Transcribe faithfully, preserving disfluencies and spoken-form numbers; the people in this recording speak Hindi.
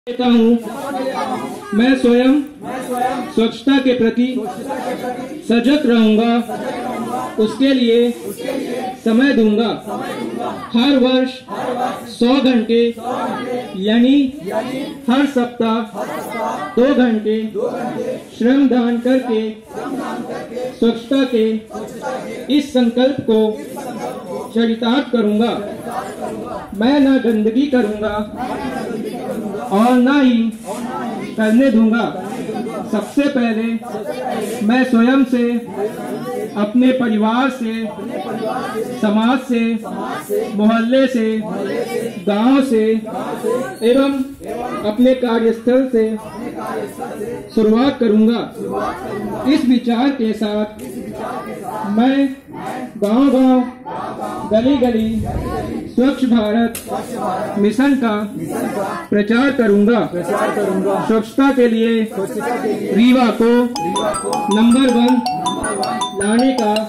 देता हूँ। मैं स्वयं स्वच्छता के प्रति सजग रहूंगा, उसके लिए समय दूंगा। हर वर्ष सौ घंटे यानी हर सप्ताह दो घंटे श्रम दान करके स्वच्छता के इस संकल्प को चरितार्थ करूंगा। मैं न गंदगी करूंगा और न ही करने दूंगा। सबसे पहले मैं स्वयं से, अपने परिवार से, समाज से, मोहल्ले से, गांव से एवं अपने कार्यस्थल से शुरुआत करूंगा। इस विचार के साथ मैं गांव-गांव, गली-गली स्वच्छ भारत मिशन का प्रचार करूंगा। स्वच्छता के लिए रीवा को नंबर वन लाने का